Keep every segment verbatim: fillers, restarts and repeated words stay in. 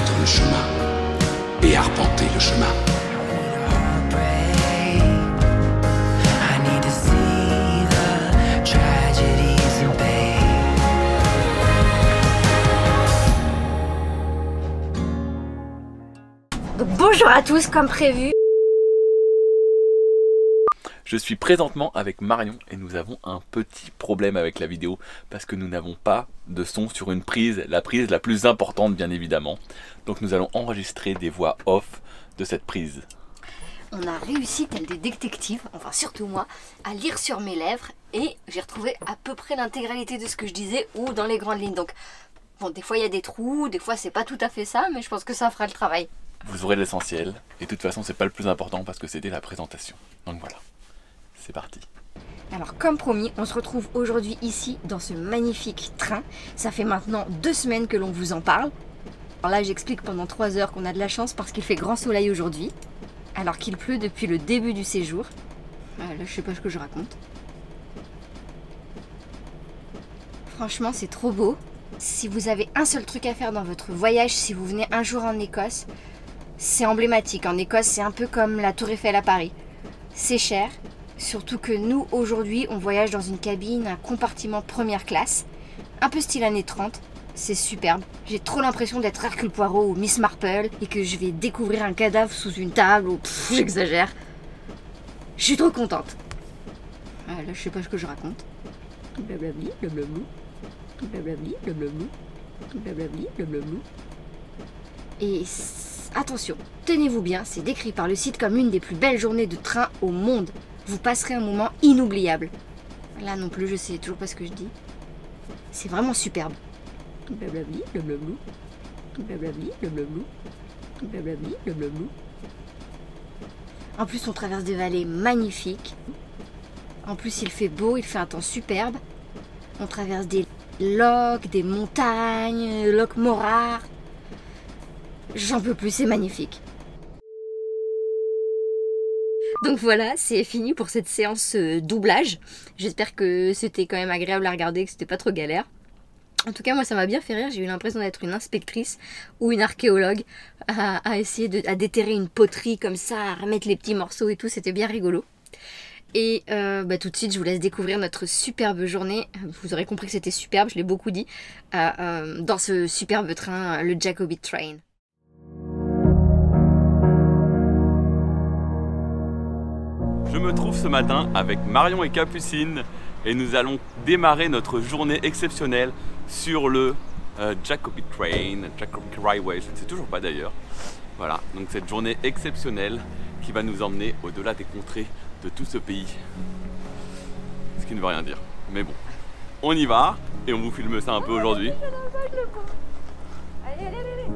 connaître le chemin et arpenter le chemin. Donc bonjour à tous, comme prévu. Je suis présentement avec Marion et nous avons un petit problème avec la vidéo parce que nous n'avons pas de son sur une prise, la prise la plus importante bien évidemment. Donc nous allons enregistrer des voix off de cette prise. On a réussi, tel des détectives, enfin surtout moi, à lire sur mes lèvres et j'ai retrouvé à peu près l'intégralité de ce que je disais ou dans les grandes lignes. Donc bon, des fois il y a des trous, des fois c'est pas tout à fait ça, mais je pense que ça fera le travail. Vous aurez l'essentiel et de toute façon c'est pas le plus important parce que c'était la présentation. Donc voilà. C'est parti. Alors comme promis, on se retrouve aujourd'hui ici dans ce magnifique train. Ça fait maintenant deux semaines que l'on vous en parle. Alors là j'explique pendant trois heures qu'on a de la chance parce qu'il fait grand soleil aujourd'hui. Alors qu'il pleut depuis le début du séjour. Euh, là je sais pas ce que je raconte. Franchement c'est trop beau. Si vous avez un seul truc à faire dans votre voyage, si vous venez un jour en Écosse, c'est emblématique. En Écosse c'est un peu comme la Tour Eiffel à Paris. C'est cher. Surtout que nous, aujourd'hui, on voyage dans une cabine, un compartiment première classe, un peu style années trente, c'est superbe. J'ai trop l'impression d'être Hercule Poirot ou Miss Marple et que je vais découvrir un cadavre sous une table ou pff, j'exagère. Je suis trop contente. Ah, là, je sais pas ce que je raconte. Blablabli, blablablou. Blablabli, blablablou. Blablabli, blablablou. Et attention, tenez-vous bien, c'est décrit par le site comme l'une des plus belles journées de train au monde. Vous passerez un moment inoubliable. Là non plus, je sais toujours pas ce que je dis. C'est vraiment superbe. Blablabli, blablablou. Blablabli, blablablou. Blablabli, blablablou. En plus, on traverse des vallées magnifiques. En plus, il fait beau, il fait un temps superbe. On traverse des lochs, des montagnes, Loch Morar. J'en peux plus, c'est magnifique. Donc voilà, c'est fini pour cette séance euh, doublage. J'espère que c'était quand même agréable à regarder, que c'était pas trop galère. En tout cas, moi ça m'a bien fait rire. J'ai eu l'impression d'être une inspectrice ou une archéologue à, à essayer de à déterrer une poterie comme ça, à remettre les petits morceaux et tout. C'était bien rigolo. Et euh, bah, tout de suite, je vous laisse découvrir notre superbe journée. Vous aurez compris que c'était superbe, je l'ai beaucoup dit, euh, euh, dans ce superbe train, le Jacobite Train. Je me trouve ce matin avec Marion et Capucine et nous allons démarrer notre journée exceptionnelle sur le euh, Jacobite Train, Jacobite Railway, je ne sais toujours pas d'ailleurs. Voilà, donc cette journée exceptionnelle qui va nous emmener au-delà des contrées de tout ce pays. Ce qui ne veut rien dire, mais bon, on y va et on vous filme ça un peu aujourd'hui. Allez, allez, allez.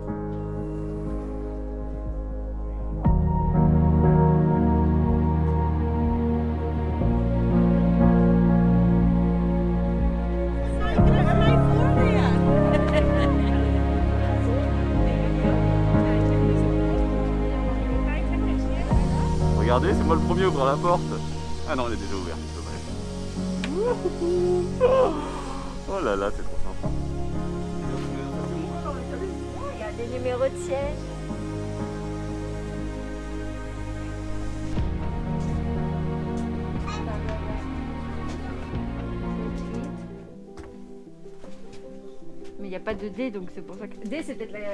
Regardez, c'est moi le premier à ouvrir la porte. Ah non, elle est déjà ouverte, dommage. Oh là là, c'est trop sympa. Il y a des numéros de siège. Mais il n'y a pas de D, donc c'est pour ça que... D, c'est peut-être la...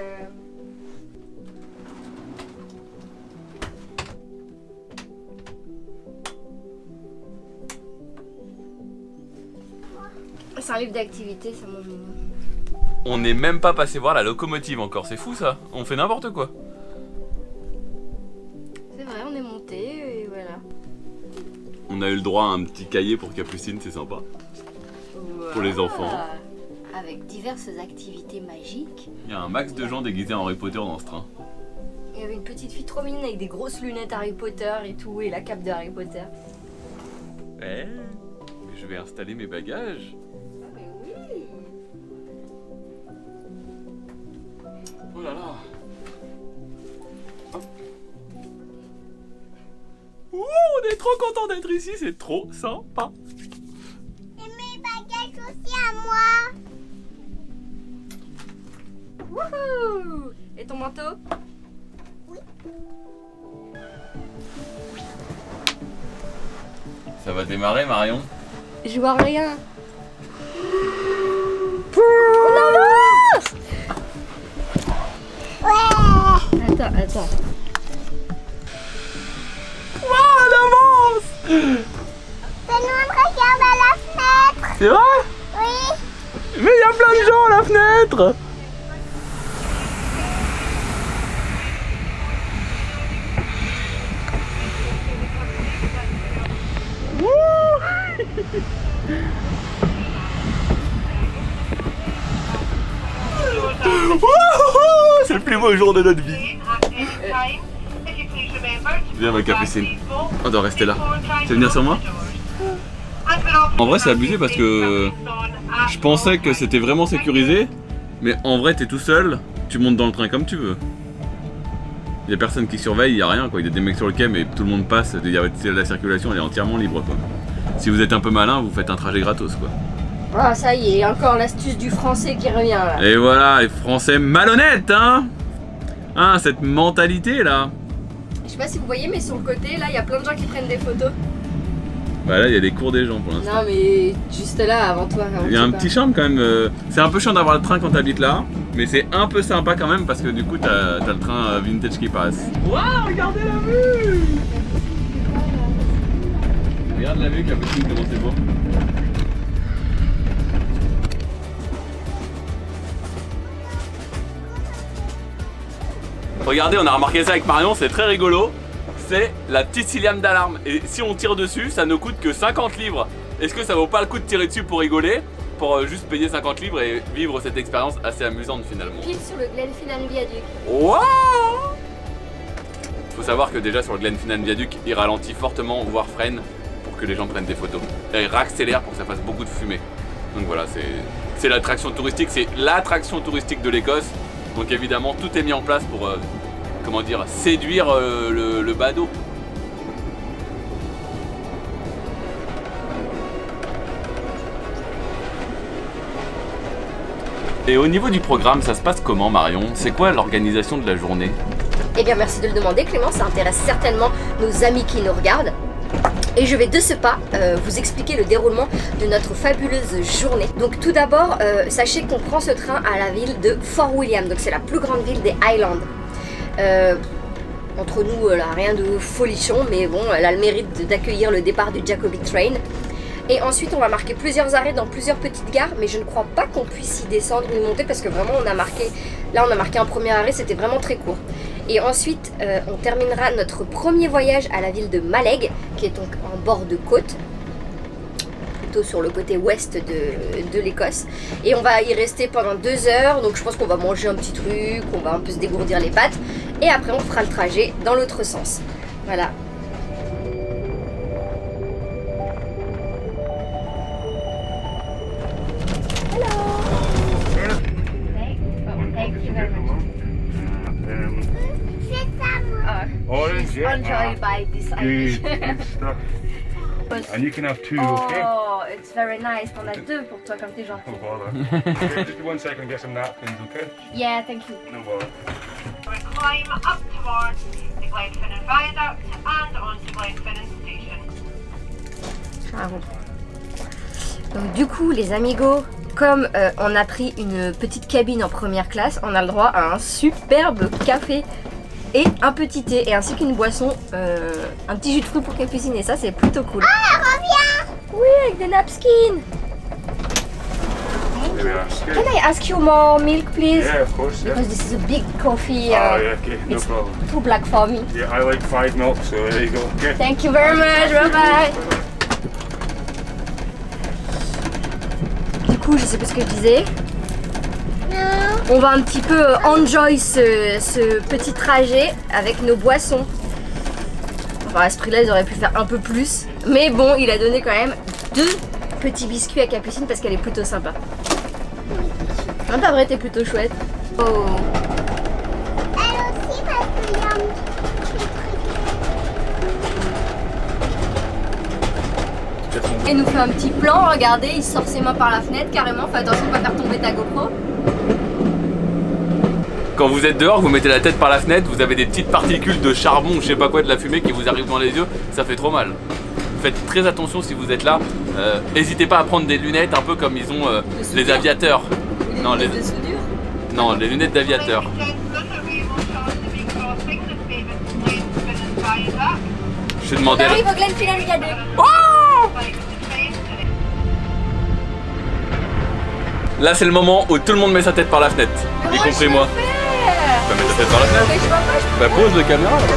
C'est un livre d'activité, ça mange mignon. On n'est même pas passé voir la locomotive encore, c'est fou ça. On fait n'importe quoi. C'est vrai, on est monté et voilà. On a eu le droit à un petit cahier pour Capucine, c'est sympa. Voilà. Pour les enfants. Avec diverses activités magiques. Il y a un max de gens déguisés en Harry Potter dans ce train. Il y avait une petite fille trop mignonne avec des grosses lunettes Harry Potter et tout, et la cape de Harry Potter. Eh, je vais installer mes bagages. Ah mais oui. Oh là là. Hop. Ouh, on est trop content d'être ici, c'est trop sympa. Et mes bagages aussi à moi. Wouhou! tantôt. Ça va démarrer, Marion? Je vois rien. On avance! Ouais. Attends, attends. Wow, on avance! Tout le monde regarde à la fenêtre. C'est vrai? Oui. Mais il y a plein de gens à la fenêtre! C'est le plus beau jour de notre vie. Viens ma Capucine. On doit rester là. Tu veux venir sur moi? En vrai c'est abusé parce que je pensais que c'était vraiment sécurisé, mais en vrai t'es tout seul, tu montes dans le train comme tu veux. Il y a personne qui surveille, il y a rien quoi. Il y a des mecs sur le quai mais tout le monde passe, la circulation elle est entièrement libre quoi. Si vous êtes un peu malin, vous faites un trajet gratos quoi. Ah ça y est, encore l'astuce du français qui revient là. Et voilà, les Français malhonnêtes hein. Hein, cette mentalité là. Je sais pas si vous voyez mais sur le côté là il y a plein de gens qui prennent des photos. Bah là il y a des cours des gens pour l'instant. Non mais juste là avant toi. Il y a un petit charme quand même. euh, C'est un peu chiant d'avoir le train quand t'habites là, mais c'est un peu sympa quand même parce que du coup t'as as le train euh, vintage qui passe. Waouh, regardez la vue! Regarde la vue, Capucine, comment c'est beau. Regardez, on a remarqué ça avec Marion, c'est très rigolo. C'est la petite ciliame d'alarme. Et si on tire dessus, ça ne coûte que cinquante livres. Est-ce que ça vaut pas le coup de tirer dessus pour rigoler? Pour euh, juste payer cinquante livres et vivre cette expérience assez amusante finalement. Pile sur le Glenfinnan Viaduc. Waouh! Faut savoir que déjà sur le Glenfinnan Viaduc, il ralentit fortement, voire freine, pour que les gens prennent des photos. Et il raccélère pour que ça fasse beaucoup de fumée. Donc voilà, c'est l'attraction touristique, c'est l'attraction touristique de l'Écosse. Donc évidemment, tout est mis en place pour, euh, comment dire, séduire euh, le, le badaud. Et au niveau du programme, ça se passe comment, Marion? C'est quoi l'organisation de la journée? Eh bien merci de le demander Clément, ça intéresse certainement nos amis qui nous regardent. Et je vais de ce pas euh, vous expliquer le déroulement de notre fabuleuse journée. Donc tout d'abord, euh, sachez qu'on prend ce train à la ville de Fort William. Donc c'est la plus grande ville des Highlands. Euh, entre nous, là, rien de folichon, mais bon, elle a le mérite d'accueillir le départ du Jacobi Train. Et ensuite, on va marquer plusieurs arrêts dans plusieurs petites gares, mais je ne crois pas qu'on puisse y descendre ou y monter parce que vraiment, on a marqué, là, on a marqué un premier arrêt, c'était vraiment très court. Et ensuite, euh, on terminera notre premier voyage à la ville de Mallaig, qui est donc en bord de côte, plutôt sur le côté ouest de, de l'Écosse. Et on va y rester pendant deux heures, donc je pense qu'on va manger un petit truc, on va un peu se dégourdir les pattes. Et après, on fera le trajet dans l'autre sens. Voilà. Orange, yeah. Enjoyed by this Good, good stuff. And you can have two, okay? Oh, it's very nice. T'en as deux pour toi comme t'es gentil. No bother. Okay, just one second, get some napkins, okay? Yeah, thank you. No bother. We climb up towards the Glenfinnan Viaduct and onto Glenfinnan Station. Bravo. Donc du coup, les amigos, comme euh, on a pris une petite cabine en première classe, on a le droit à un superbe café et un petit thé et ainsi qu'une boisson, euh, un petit jus de fruits pour Capucine et ça c'est plutôt cool. Ah, reviens! Oui, avec des napkins. There we are. Okay. Can I ask you more milk please? Yeah, of course, yeah. Because this is a big coffee. Oh, Uh, yeah, okay, no it's problem. too black for me. Yeah, I like five milk, so there you go. Okay. Thank you very much, bye bye. Du coup, je sais pas ce que je disais. Non. On va un petit peu enjoy ce, ce petit trajet avec nos boissons. Enfin, à ce prix-là, ils auraient pu faire un peu plus. Mais bon, il a donné quand même deux petits biscuits à Capucine parce qu'elle est plutôt sympa. Hein, pas vrai, t'es plutôt chouette. Oh. Elle aussi parce qu'il y a un petit truc. Et nous fait un petit plan, regardez, il sort ses mains par la fenêtre carrément. Fais attention de ne pas faire tomber ta GoPro. quand vous êtes dehors, vous mettez la tête par la fenêtre, vous avez des petites particules de charbon, je sais pas quoi, de la fumée qui vous arrive dans les yeux, ça fait trop mal. Faites très attention si vous êtes là. Euh, N'hésitez pas à prendre des lunettes un peu comme ils ont euh, les aviateurs. Les non, les... de soudure. non, les lunettes d'aviateur. Je vais demander. On arrive au Glenfinnan K deux. Oh, là c'est le moment où tout le monde met sa tête par la fenêtre, y compris moi. Tu vas mettre ta tête par la fenêtre. Mais je vois pas, je Bah pose la caméra là.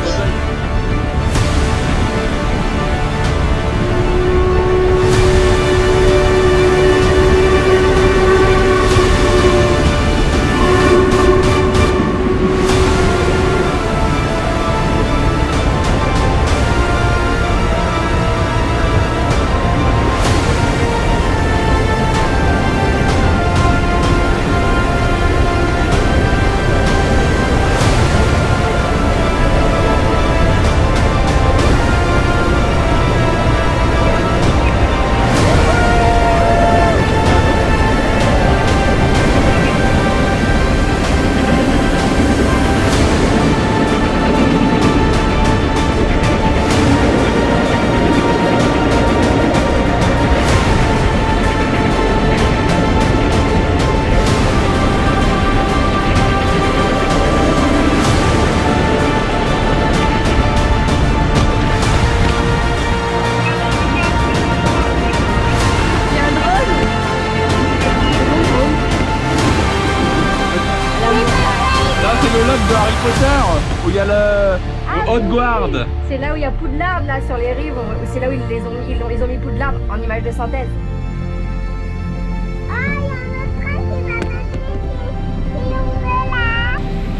De Harry Potter où il y a le, le Hogwarts. C'est là où il y a Poudlard là sur les rives, c'est là où ils les ont mis, ils ont, ils ont mis Poudlard en image de synthèse. Ah, il y a un train qui va passer. Et on est là.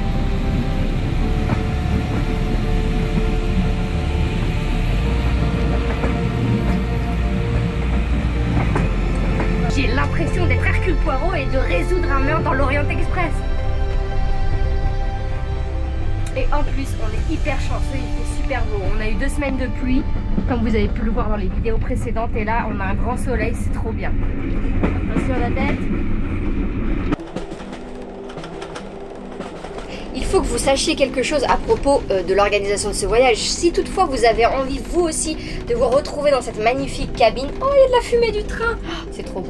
J'ai l'impression d'être Hercule Poirot et de résoudre un meurtre dans l'Orient Express. Et en plus, on est hyper chanceux, il fait super beau. On a eu deux semaines de pluie, comme vous avez pu le voir dans les vidéos précédentes. Et là, on a un grand soleil, c'est trop bien. Attention à la tête. Il faut que vous sachiez quelque chose à propos euh, de l'organisation de ce voyage. Si toutefois vous avez envie, vous aussi, de vous retrouver dans cette magnifique cabine. Oh, il y a de la fumée du train. Oh, c'est trop beau.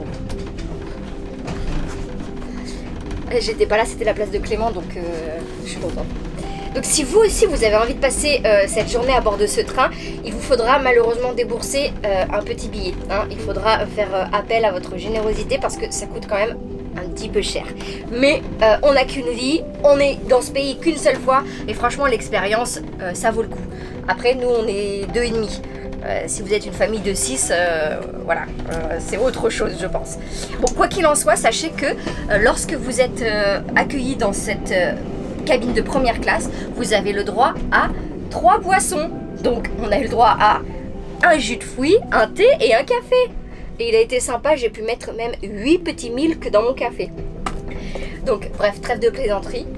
J'étais pas là, c'était la place de Clément, donc euh, je suis contente. Donc si vous aussi vous avez envie de passer euh, cette journée à bord de ce train, il vous faudra malheureusement débourser euh, un petit billet. Hein. Il faudra faire euh, appel à votre générosité parce que ça coûte quand même un petit peu cher. Mais euh, on n'a qu'une vie, on est dans ce pays qu'une seule fois et franchement l'expérience, euh, ça vaut le coup. Après nous on est deux et demi. Euh, si vous êtes une famille de six, euh, voilà, euh, c'est autre chose je pense. Bon, quoi qu'il en soit, sachez que euh, lorsque vous êtes euh, accueillis dans cette... Euh, cabine de première classe, vous avez le droit à trois boissons. Donc on a eu le droit à un jus de fruits, un thé et un café. Et il a été sympa, j'ai pu mettre même huit petits milk dans mon café. Donc bref, trêve de plaisanterie.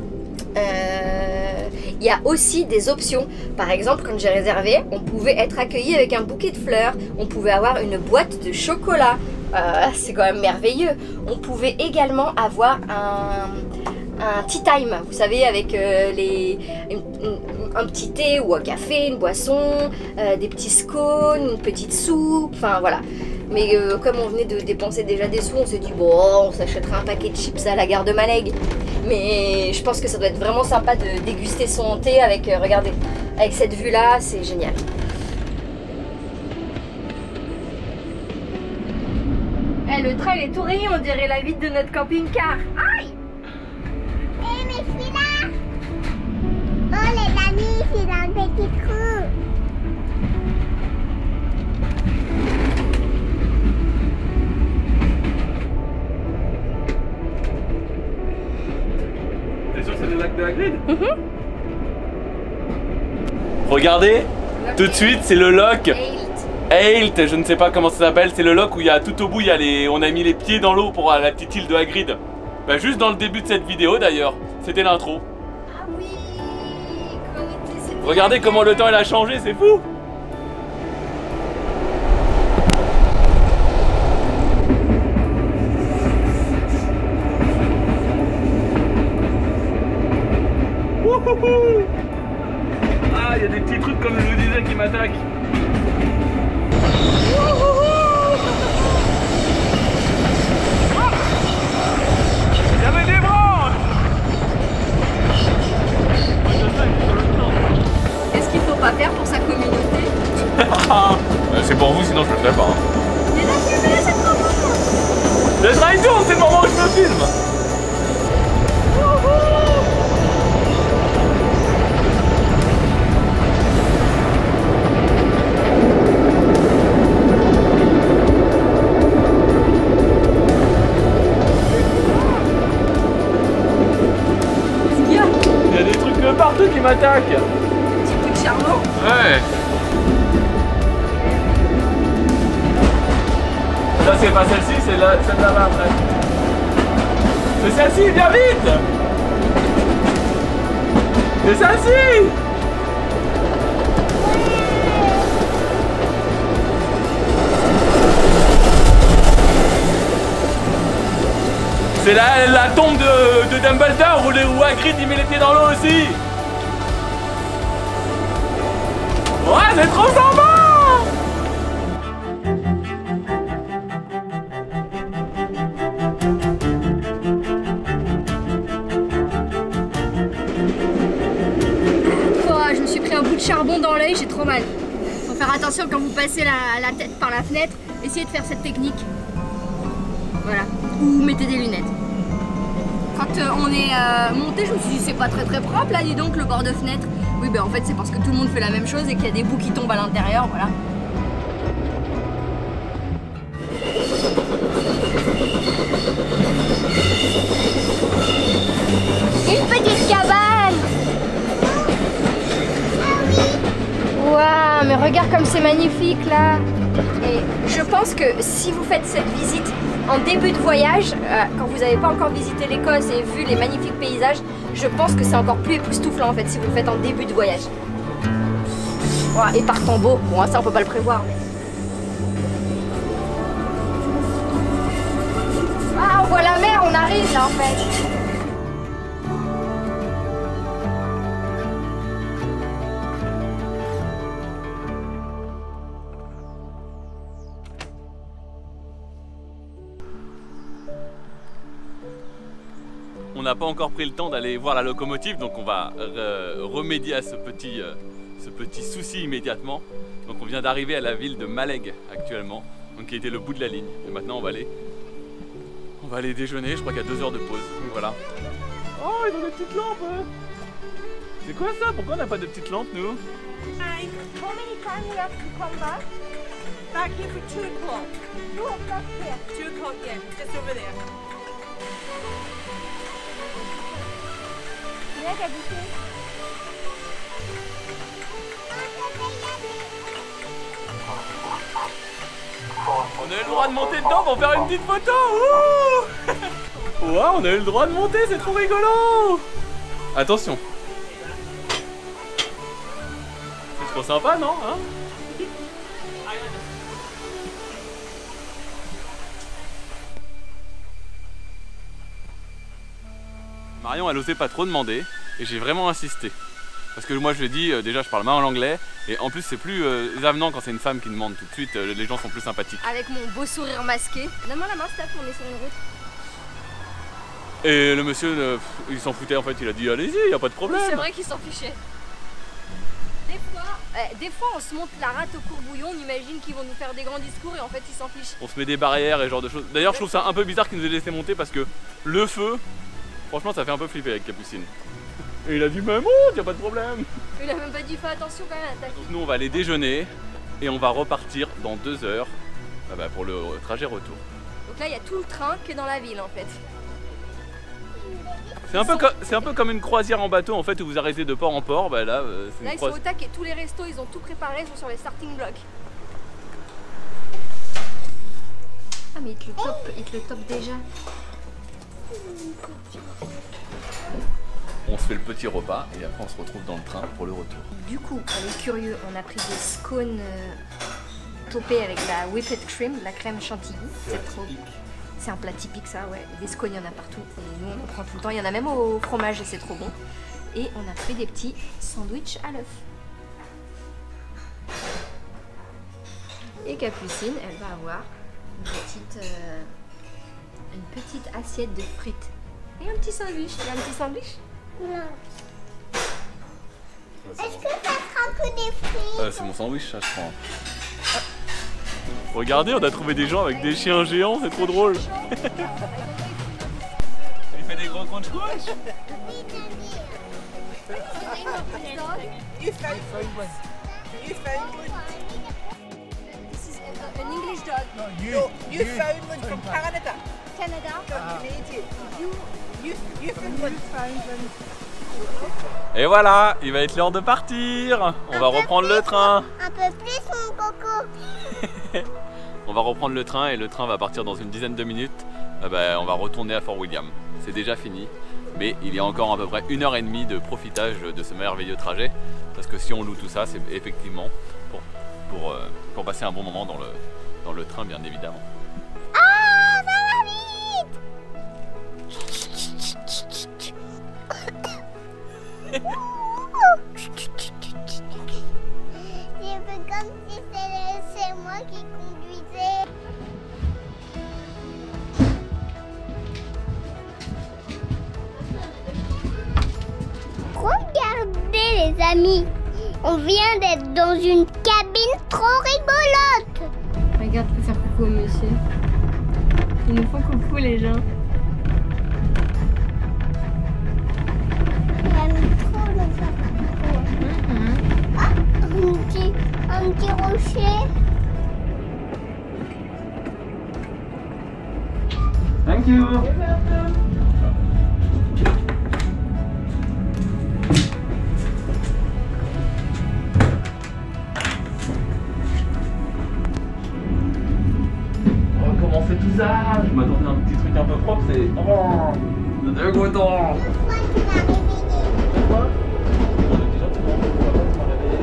Euh, il y a aussi des options. Par exemple, quand j'ai réservé, on pouvait être accueilli avec un bouquet de fleurs. On pouvait avoir une boîte de chocolat. Euh, c'est quand même merveilleux. On pouvait également avoir un... un tea time, vous savez, avec euh, les, un, un petit thé ou un café, une boisson, euh, des petits scones, une petite soupe, enfin voilà. Mais euh, comme on venait de dépenser déjà des sous, on s'est dit bon, on s'achètera un paquet de chips à la gare de Maleg. Mais je pense que ça doit être vraiment sympa de déguster son thé avec, euh, regardez, avec cette vue là, c'est génial. Eh, le train il est tout rayé, on dirait la vitre de notre camping-car. Aïe! Eh, mais je suis là. Oh, les amis, c'est dans le petit trou. T'es sûr que c'est le lac de Hagrid? Mm-hmm. Regardez, tout de suite, c'est le loch Ailt, je ne sais pas comment ça s'appelle, c'est le loch où il y a tout au bout, il y a les... on a mis les pieds dans l'eau pour la petite île de Hagrid. Bah, juste dans le début de cette vidéo d'ailleurs, c'était l'intro. Ah oui, regardez comment le temps il a changé, c'est fou. Wouhouhou. Ah, il y a des petits trucs comme je vous disais qui m'attaquent. Il y avait des branches. Qu'est-ce qu'il faut pas faire pour sa communauté? C'est pour vous, sinon je le ferai pas. Il y a la fumée, c'est trop beau. Le train tourne, c'est le moment où je me filme. Qu'est-ce qu'il y a? Il y a des trucs partout qui m'attaquent. Petit truc charmant. Ouais. Ça c'est pas celle-ci, c'est la, celle là-bas après. C'est celle-ci, viens vite. C'est celle-ci. C'est la, la tombe de, de Dumbledore où, les, où Hagrid il met les pieds dans l'eau aussi. Ouais, c'est trop sympa. Je me suis pris un bout de charbon dans l'œil, j'ai trop mal. Faut faire attention quand vous passez la, la tête par la fenêtre, essayez de faire cette technique. Voilà. Ou mettez des lunettes. Quand euh, on est euh, monté, je me suis dit c'est pas très très propre là, dis donc le bord de fenêtre. Oui ben en fait c'est parce que tout le monde fait la même chose et qu'il y a des bouts qui tombent à l'intérieur, voilà. Une petite cabane. Waouh, mais regarde comme c'est magnifique là. Et je pense que si vous faites cette visite en début de voyage, euh, quand vous n'avez pas encore visité l'Écosse et vu les magnifiques paysages, je pense que c'est encore plus époustouflant en fait si vous le faites en début de voyage. Ouais, et par temps beau, bon ça on peut pas le prévoir. Mais... Ah on voit la mer, on arrive là en fait. On n'a pas encore pris le temps d'aller voir la locomotive, donc on va re remédier à ce petit, euh, ce petit souci immédiatement. Donc on vient d'arriver à la ville de Mallaig actuellement, donc qui était le bout de la ligne. Et maintenant on va aller, on va aller déjeuner. Je crois qu'il y a deux heures de pause. Donc voilà. Oh, ils ont des petites lampes. Hein. C'est quoi ça? Pourquoi on n'a pas de petites lampes nous? How many times we have to come back? Back here for two o'clock. Two o'clock here. Two o'clock, yeah, just over there. On a eu le droit de monter dedans pour faire une petite photo. Ouh. Ouais, on a eu le droit de monter, c'est trop rigolo. Attention. C'est trop sympa, non hein? Marion elle osait pas trop demander et j'ai vraiment insisté. Parce que moi je lui ai dit, euh, déjà je parle mal l'anglais et en plus c'est plus euh, avenant quand c'est une femme qui demande tout de suite, euh, les gens sont plus sympathiques. Avec mon beau sourire masqué. Donne-moi la main Steph, on est sur une route. Et le monsieur, euh, il s'en foutait en fait, il a dit allez-y, y a pas de problème. Oui, c'est vrai qu'il s'en fichait. Des fois, euh, des fois on se monte la rate au courbouillon, on imagine qu'ils vont nous faire des grands discours et en fait ils s'en fichent. On se met des barrières et ce genre de choses. D'ailleurs je trouve ça un peu bizarre qu'ils nous aient laissé monter parce que le feu, franchement ça fait un peu flipper avec Capucine. Et il a dit même oh, y'a pas de problème. Il a même pas dit fais attention quand même à ta fille. Donc nous on va aller déjeuner et on va repartir dans deux heures ah bah, pour le trajet retour. Donc là il y a tout le train qui est dans la ville en fait. C'est un, sont... un peu comme une croisière en bateau en fait où vous arrêtez de port en port. Bah là, euh, là ils croisi... sont au tac et tous les restos ils ont tout préparé, ils sont sur les starting blocks. Ah mais il te le top, il te le top déjà. On se fait le petit repas et après on se retrouve dans le train pour le retour. Du coup, on est curieux, on a pris des scones euh, topés avec la whipped cream, la crème chantilly. C'est trop. C'est un plat typique ça, ouais. Des scones, il y en a partout. Et nous, on en prend tout le temps. Il y en a même au fromage et c'est trop bon. Et on a pris des petits sandwichs à l'œuf. Et Capucine, elle va avoir une petite, euh, une petite assiette de frites. Et un petit sandwich. Elle a un petit sandwich? Non. Est-ce que ça sera que des frites? Euh, c'est mon sandwich, ça, je crois. Ah. Regardez, on a trouvé des gens avec des chiens géants, c'est trop drôle. Il fait des gros crunch crunch. You found one. You found one. This is an English dog. No, you, no, you, you found one from Canada. Canada. From Canadian. You, you, you found one. Et voilà, il va être l'heure de partir. On va reprendre le train. Un peu plus mon coco. On va reprendre le train et le train va partir dans une dizaine de minutes. Euh, bah, on va retourner à Fort William. C'est déjà fini. Mais il y a encore à peu près une heure et demie de profitage de ce merveilleux trajet. Parce que si on loue tout ça, c'est effectivement pour, pour, euh, pour passer un bon moment dans le, dans le train, bien évidemment. Ah, ça va vite. C'est un peu comme si c'est moi qui conduisais. Regardez les amis, on vient d'être dans une cabine trop rigolote. Regarde, faut faire coucou au monsieur. Ils nous font coucou les gens. J'aime trop le faire coucou. Ah, un petit, un petit rocher. Thank you. C'est tout ça, je m'attendais à un petit truc un peu propre, c'est... Oh, c'est dégoûtant. Pourquoi? On est déjà tout le monde, on va pas se réveiller.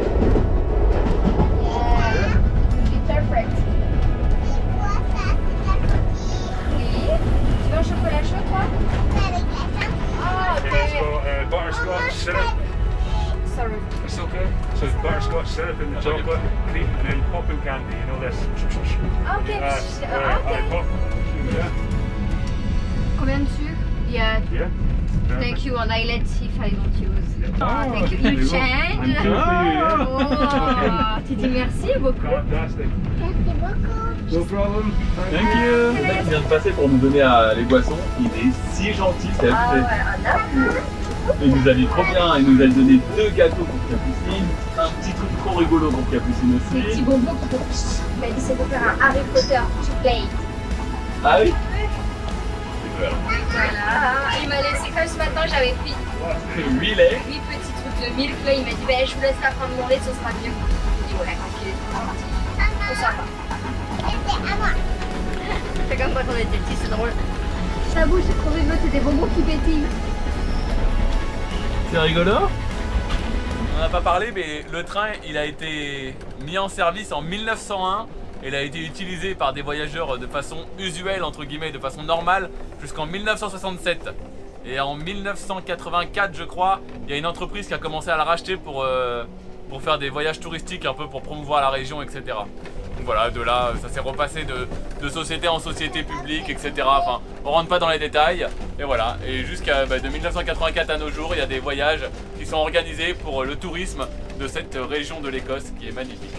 Yeah, it's perfect. C'est quoi ça? C'est de la coquille. Oui. Tu veux un chocolat chaud, toi? Avec la chatte. Ah, ok. Let's go uh, butterscotch syrup. Sorry. It's okay. So it's butterscotch syrup in the chocolate, cream, and then popping candy. You know this. Ok. Uh, Ah, uh, ok. pop. Yeah. Combien de sucre? Yeah. Yeah. Thank you, and I let if I don't use. Oh, thank you. You change. I'm Oh, tu dis merci beaucoup. Fantastic. Merci beaucoup. No problem. Thank you. Le mec qui vient de passer pour nous donner à les boissons, il est si gentil, c'est Ah ouais, abusé. un apple. Il nous a dit trop bien, il nous a donné deux gâteaux pour Capucine, un petit truc trop rigolo pour Capucine Des petits aussi. bonbons qui font. Il m'a dit c'est pour faire un Harry Potter to play. Ah oui? Voilà. Il m'a laissé comme ce matin, j'avais pris huit laits. huit petits trucs de milk. Là, il m'a dit ben, je vous laisserai prendre mon lait, ce sera mieux. J'ai dit ouais, ok, c'est sympa. Et c'est à moi. C'est comme quand on était petits, c'est drôle. Sa bouche est trop rigolo, c'est des bonbons qui pétillent. C'est rigolo. On n'a pas parlé, mais le train il a été mis en service en mille neuf cent un. Il a été utilisé par des voyageurs de façon usuelle, entre guillemets, de façon normale, jusqu'en mille neuf cent soixante-sept. Et en mille neuf cent quatre-vingt-quatre, je crois, il y a une entreprise qui a commencé à la racheter pour, euh, pour faire des voyages touristiques, un peu pour promouvoir la région, et cetera. Donc voilà, de là, ça s'est repassé de, de société en société publique, et cetera. Enfin, on rentre pas dans les détails. Et voilà, et jusqu'à bah, de mille neuf cent quatre-vingt-quatre à nos jours, il y a des voyages qui sont organisés pour le tourisme de cette région de l'Écosse qui est magnifique.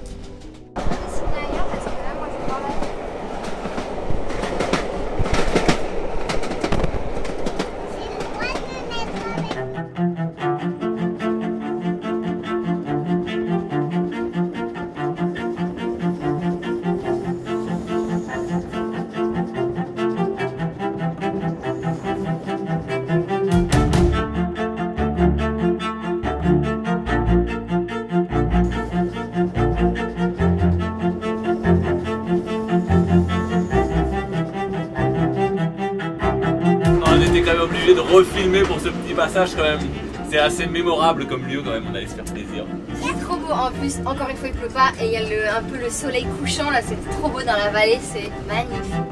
Obligé de refilmer pour ce petit passage quand même. C'est assez mémorable comme lieu quand même, on allait se faire plaisir. C'est trop beau en plus, encore une fois il pleut pas et il y a le, un peu le soleil couchant là, c'est trop beau dans la vallée, c'est magnifique.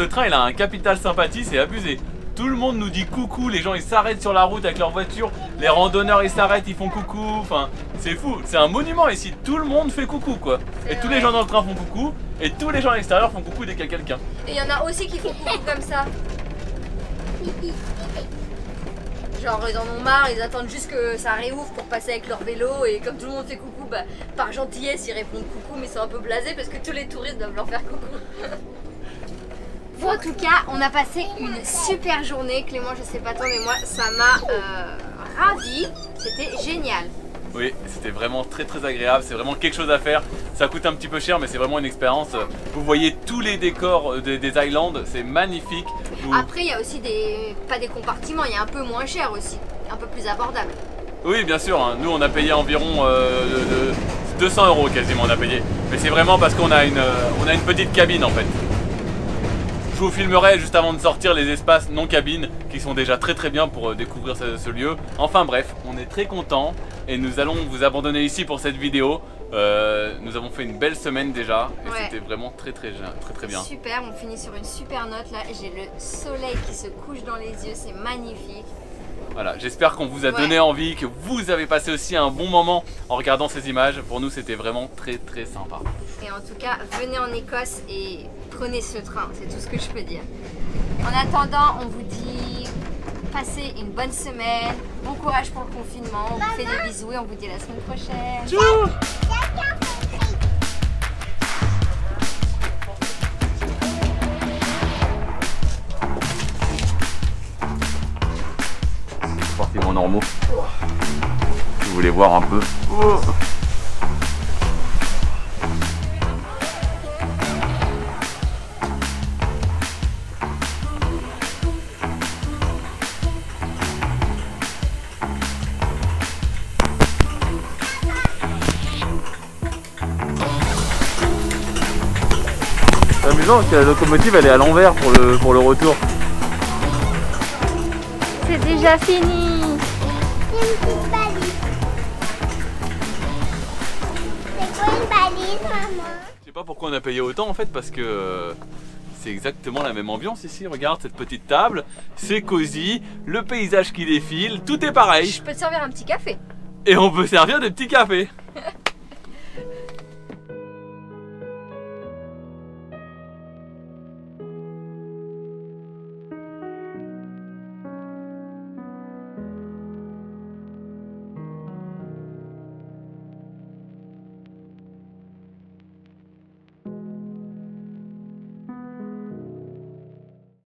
train il a un capital sympathie, c'est abusé. Tout le monde nous dit coucou, les gens ils s'arrêtent sur la route avec leur voiture, les randonneurs ils s'arrêtent, ils font coucou, enfin c'est fou, c'est un monument ici, tout le monde fait coucou quoi. Et tous les gens dans le train font coucou, et tous les gens à l'extérieur font coucou dès qu'il y a quelqu'un. Et il y en a aussi qui font coucou comme ça. Genre ils en ont marre, ils attendent juste que ça réouvre pour passer avec leur vélo et comme tout le monde fait coucou, bah, par gentillesse ils répondent coucou mais ils sont un peu blasés parce que tous les touristes doivent leur faire coucou. Bon, en tout cas, on a passé une super journée. Clément, je sais pas toi, mais moi, ça m'a euh, ravie. C'était génial. Oui, c'était vraiment très très agréable. C'est vraiment quelque chose à faire. Ça coûte un petit peu cher, mais c'est vraiment une expérience. Vous voyez tous les décors des, des Highlands, c'est magnifique. Vous... Après, il y a aussi des, pas des compartiments, il y a un peu moins cher aussi, un peu plus abordable. Oui, bien sûr. Hein. Nous, on a payé environ euh, de, de deux cents euros quasiment. On a payé. Mais c'est vraiment parce qu'on a une, euh, on a une petite cabine en fait. Je vous filmerai juste avant de sortir les espaces non cabines qui sont déjà très très bien pour découvrir ce, ce lieu. Enfin bref, on est très contents et nous allons vous abandonner ici pour cette vidéo. Euh, nous avons fait une belle semaine déjà et ouais. C'était vraiment très très, très très bien. Super, on finit sur une super note là. J'ai le soleil qui se couche dans les yeux, c'est magnifique. Voilà, j'espère qu'on vous a ouais. donné envie, que vous avez passé aussi un bon moment en regardant ces images. Pour nous, c'était vraiment très très sympa. Et en tout cas, venez en Écosse et prenez ce train, c'est tout ce que je peux dire. En attendant, on vous dit passez une bonne semaine, bon courage pour le confinement, on vous fait des bisous et on vous dit à la semaine prochaine. Tchou. Mon normaux. Si vous voulez voir un peu. Oh. C'est amusant parce que la locomotive elle est à l'envers pour le, pour le retour. C'est déjà fini. Une petite balise. C'est quoi une balise, maman? Je sais pas pourquoi on a payé autant en fait, parce que c'est exactement la même ambiance ici. Regarde cette petite table, c'est cosy, le paysage qui défile, tout est pareil. Je peux te servir un petit café. Et on peut servir des petits cafés.